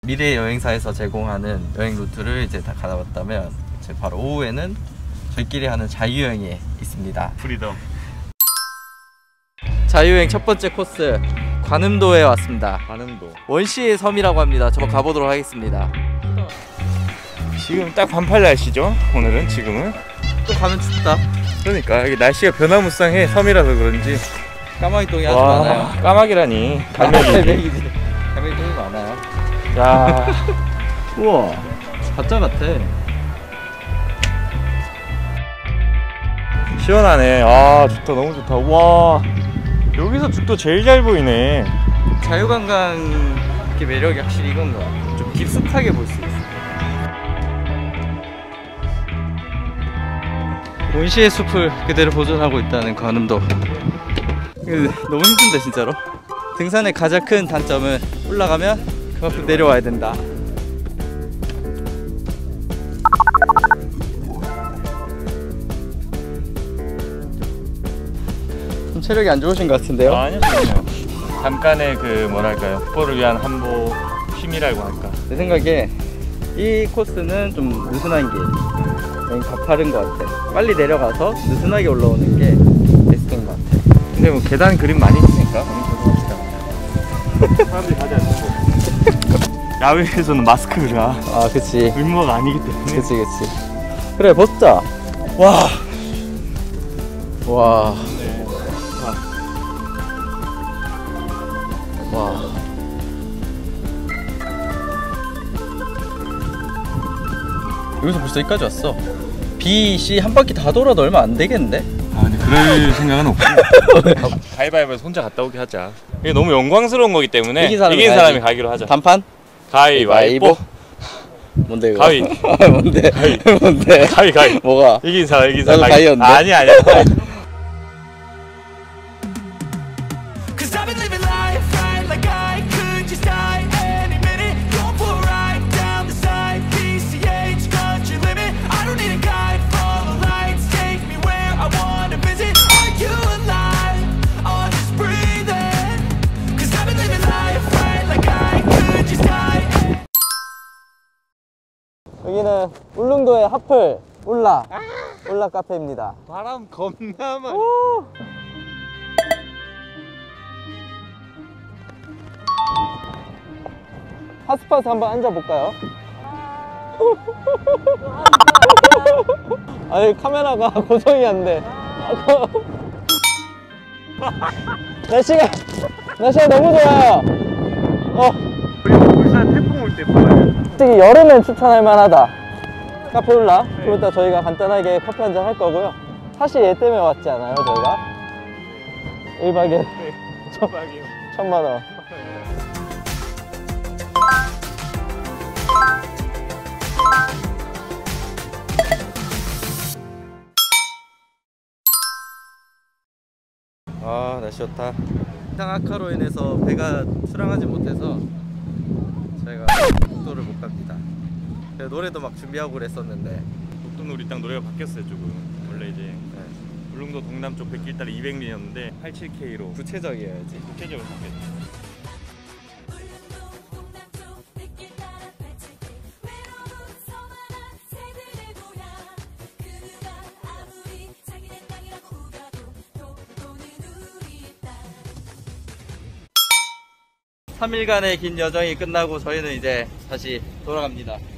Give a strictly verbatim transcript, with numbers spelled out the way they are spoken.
미래 여행사에서 제공하는 여행 루트를 이제 다 가다봤다면 이제 바로 오후에는 저희끼리 하는 자유여행이 있습니다. 프리덤. 자유여행 첫 번째 코스 관음도에 왔습니다. 관음도. 원시의 섬이라고 합니다. 저 가보도록 하겠습니다. 지금 딱 반팔 날씨죠? 오늘은 지금은. 또 가면 춥다. 그러니까 이게 날씨가 변화무쌍해. 섬이라서 그런지 까마귀 똥이 아주 와, 많아요. 까마귀라니. 갈매기지. 갈매기 똥이 많아요. 야, 우와, 가짜 같아. 시원하네. 아, 좋다. 너무 좋다. 와, 여기서 죽도 제일 잘 보이네. 자유관광의 매력이 확실히 이건 것 같아. 좀 깊숙하게 볼 수 있어. 원시의 숲을 그대로 보존하고 있다는 관음도. 너무 힘든데 진짜로. 등산의 가장 큰 단점은 올라가면 그만큼 내려와야 된다. 좀 체력이 안 좋으신 것 같은데요? 아, 아니요, 전혀. 잠깐의 그 뭐랄까요, 국보를 위한 한보 힘이라고 할까. 내 생각에 이 코스는 좀 느슨한 게 가파른 것 같아. 빨리 내려가서 느슨하게 올라오는 게 베스트인 것 같아. 근데 뭐 계단 그림 많이 있으니까 사람들이 가지 않고. 야외에서는 마스크를 하. 아, 그치. 의무가 아니기 때문에. 그치, 그치. 그래, 벗자. 와. 와. 네. 와. 여기서 벌써 여기까지 왔어. B, C 한 바퀴 다 돌아도 얼마 안 되겠는데? 아, 근데 그럴 생각은 없고. 가위바위보에서 혼자 갔다 오게 하자. 이게 너무 영광스러운 거기 때문에 이긴 사람이, 이긴 사람이 가기로 하자. 단판? 가위바위보. 뭔데 이거? 가위. 뭔데? 가위. 뭔데? 가위 가위. 뭐가? 이긴 사람 이긴 사람. 나도 가위였는데? 아니 아니야. 여기는 울릉도의 하플 울라 울라 카페입니다. 바람 겁나 많이. 핫스팟에 한번 앉아볼까요? 아니 카메라가 고정이 안 돼. 날씨가 날씨가 너무 좋아요. 어. 그리고 울산 태풍 올 때 봐요. 특히 여름엔 추천할 만하다. 카페 울라. 좀 이따 저희가 간단하게 커피 한잔 할 거고요. 사실 얘 때문에 왔지 않아요 저희가? 일 박에 네, 천만 원. 아, 날씨 좋다. 이상 악화로 인해서 배가 출항하지 못해서 저희가 독도를 못 갑니다. 노래도 막 준비하고 그랬었는데 독도는 딱 노래가 바뀌었어요 조금. 원래 이제 네. 울릉도 동남쪽 백길따리 이백 리였는데 팔십칠 케이로 구체적이어야지. 구체적으로 바뀌었죠. 삼 일간의 긴 여정이 끝나고 저희는 이제 다시 돌아갑니다.